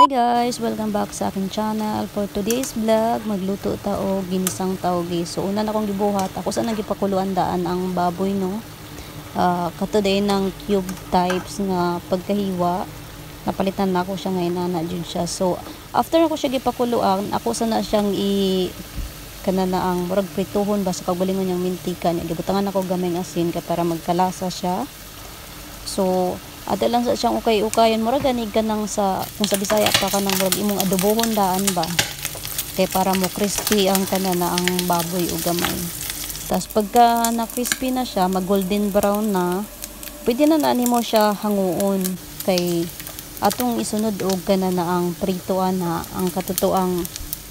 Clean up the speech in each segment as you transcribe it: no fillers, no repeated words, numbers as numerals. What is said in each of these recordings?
Hi guys! Welcome back sa aking channel. For today's vlog, magluto ta og ginisang tawgi. So una na akong gibuhat. Ako sa nagipakuluan daan ang baboy no. Katuday ng cube types nga pagkahiwa. Napalitan na ako siya ngayon na jud siya. So after ako siya gipakuluan, ako sana siyang kanana ang murag prituhon ba sa kagalingon yang mintika niya. Gibutangan ako gamay asin kay para magkalasa siya. So ada lang sa siyang ukay-ukayan murag ganig ka nang sa kung sa Bisaya pa ka nang murag imong adobohon daan ba kay para mo crispy ang kanana ang baboy o gamay. Tas pagka na crispy na siya, mag golden brown na, pwede na nimo siya hanguon kay atong isunod og kanana ang pritoan na ang katutuang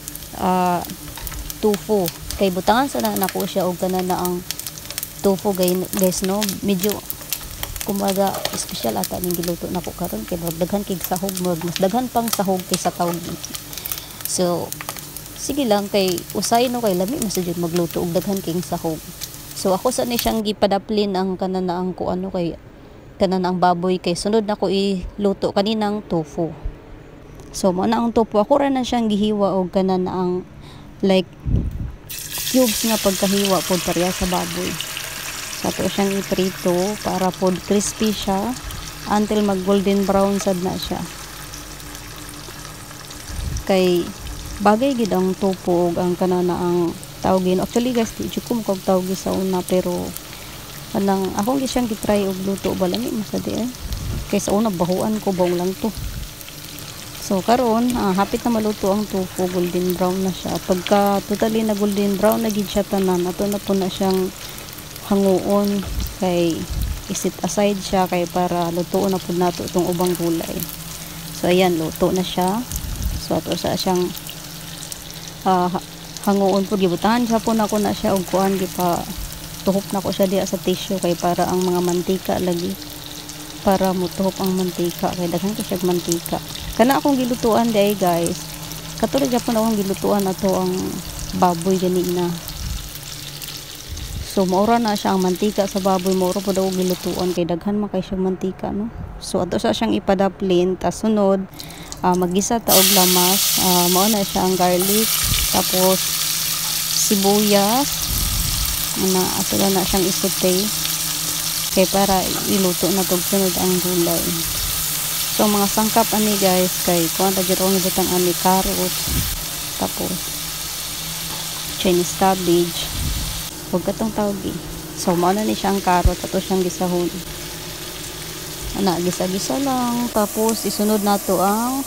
tofu kay butangan sa nako siya og kanana ang tofu guys no, medyo kumaga special ata ning giluto nako karon kay daghan kay sahog mas daghan pang sahog kaysa tawgi. So sige lang kay usay no kay lami mas jud magluto og daghan kay sahog. So ako sa ni siyang gipadaplin ang kanana ang kuano kay kanana ang baboy kay sunod nako iluto kaninang tofu. So mo na ang tofu ako ra na siyang gihiwa og kanana ang like cubes nga pagkahiwa pod pareha sa baboy. Sato siyang iprito para pod crispy siya until mag golden brown sad na siya. Kay bagay gid ang tofu ug ang kanana ang tawgi. Actually guys, di ko mo tawgi sa una pero anang akong gi siyang gitry og luto ba lami masadi kay sa una bahuan ko bawng lang to. So karon hapit na maluto ang tofu, golden brown na siya. Pagka totally na golden brown na gid siya tanan, ato na po na siyang hanguon kay isit aside siya kay para lutuon na pud nato itong ubang gulay. So ayan, luto na siya. So ato sa siyang hanguon pud gibutangan siya po nako na siya og kuan gipa tuhop na ko siya diha sa tissue kay para ang mga mantika lagi para mutuhop ang mantika kay daghan ko siya mantika. Kana akong gilutuan di guys. Katulad gyapon akong gilutuan ato ang baboy gani na. So maura na siya ang mantika sa baboy, maura po daw gilutuan kay daghan man kay siyang mantika no. So ato sa siyang ipadaplin ta sunod maggisa ta og lamas, mao na siya ang garlic tapos sibuyas na ato na siyang isote kay para iluto na tog sunod ang gulay. So mga sangkap ani guys kay kuan ta gyud ang ibutang ani carrots tapos Chinese cabbage huwag katong tawgi. So mauna ni siyang carrot ato siyang gisahon gisa-gisa lang tapos isunod nato ang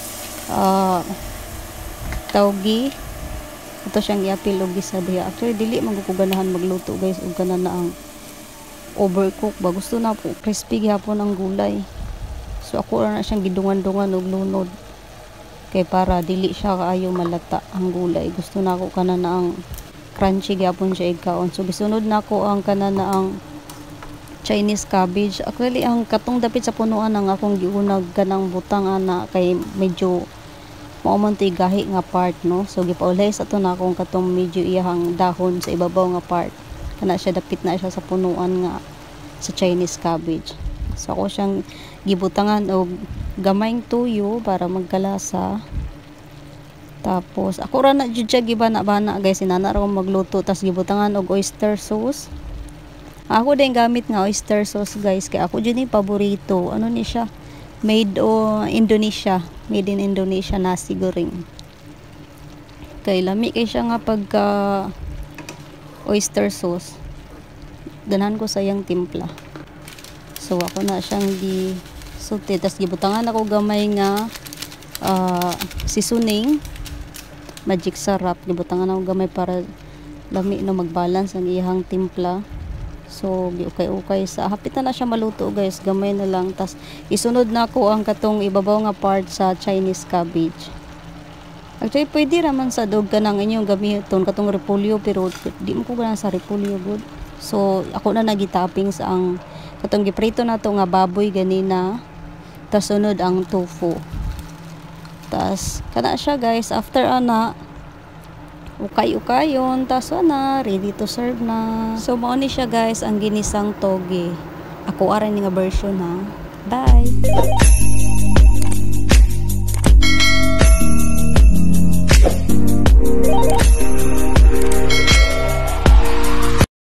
tawgi ato siyang iapil og gisa diha. Actually dili man ko ganahan magluto guys og kanana ang overcook ba, gusto na po crispy gyapon ang gulay. So ako ra na siyang gidungan-dungan og lunod kay para dili siya kaayo malata ang gulay. Gusto na ako kanana ang crunchy gyapon siya igkaon. So gisunod nako ang kanana ang Chinese cabbage. Actually ang katong dapit sa punuan ang akong giunag kanang butang ana kay medyo mao man tay gahi nga part no. So gipaulay sa to na akong katong medyo iyahang dahon sa ibabaw nga part. Kana siya dapit na siya sa punuan nga sa Chinese cabbage. So ako siyang gibutangan og gamayng tuyo para magkalasa. Tapos ako ra na jud siya gibana-bana guys, inana ra ko magluto tas gibutangan og oyster sauce. Ako din gamit nga oyster sauce guys kay ako jud ni paborito. Ano ni siya? Made in Indonesia nasi goreng. Kay lami kay siya nga pagka oyster sauce. Ganahan ko sayang timpla. So ako na siyang gisulti tas gibutangan ako gamay nga seasoning magic sarap, gibutangan ako gamay para lami na magbalance ang iyang timpla. So giukay-ukay sa hapit na siya maluto guys, gamay na lang tas isunod na ko ang katong ibabaw nga part sa Chinese cabbage. Actually pwede raman sa dog kanang inyong gamiton katong repolyo pero di mo ko ganahan sa repolyo good. So ako na nagitapping sa ang katong giprito nato nga baboy ganina tas sunod ang tofu. Tas kana siya guys, after ana ukay-ukayon tas na ready to serve na. So mao ni siya guys ang ginisang toge. Ako ara ni nga version ha. Bye.